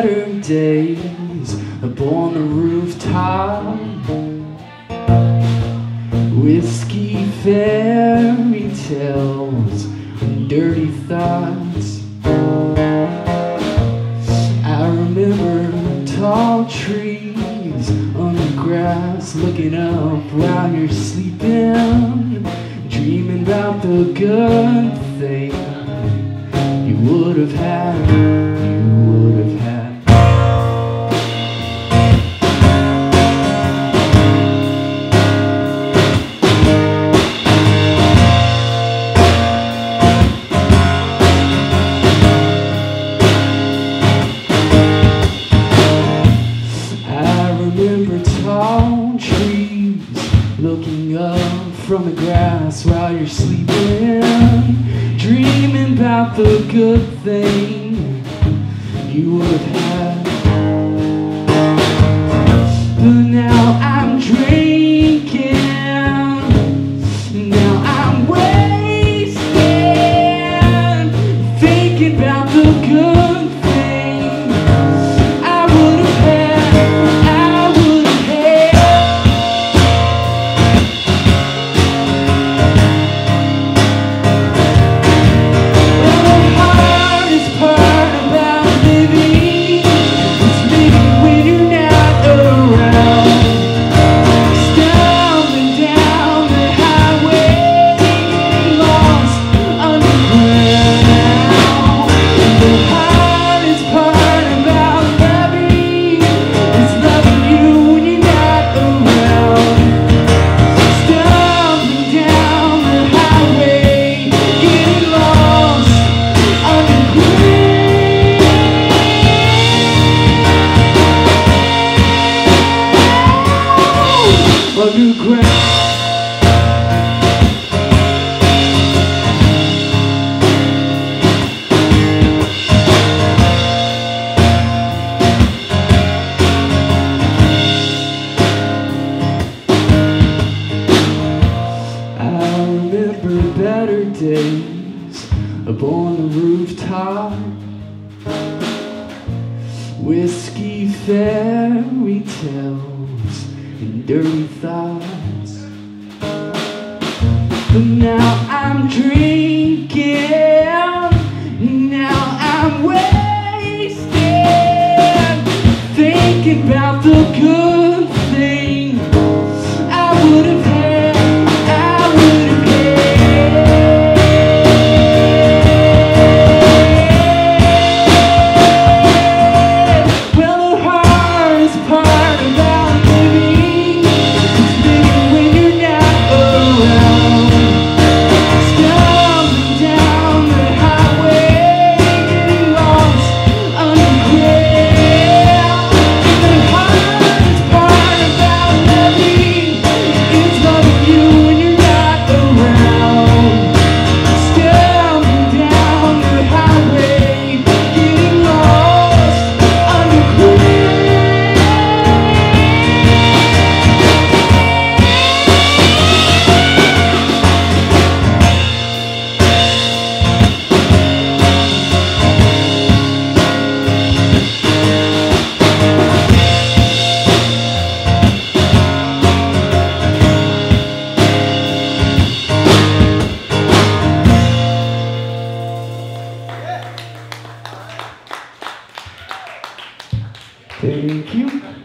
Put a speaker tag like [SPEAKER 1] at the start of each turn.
[SPEAKER 1] better days up on the rooftop. Whiskey, fairy tales, and dirty thoughts. I remember tall trees on the grass, looking up while you're sleeping, dreaming about the good thing you would have had, you would have had. Tall trees looking up from the grass while you're sleeping, dreaming about the good thing you would have had. But now I'm drinking, now I'm wasted, thinking about the good thing I would have had. Better days up on the rooftop. Whiskey, fairy tales, and dirty thoughts. But now I'm drinking, now I'm wasted, thinking about the good thing I would have had. Thank you.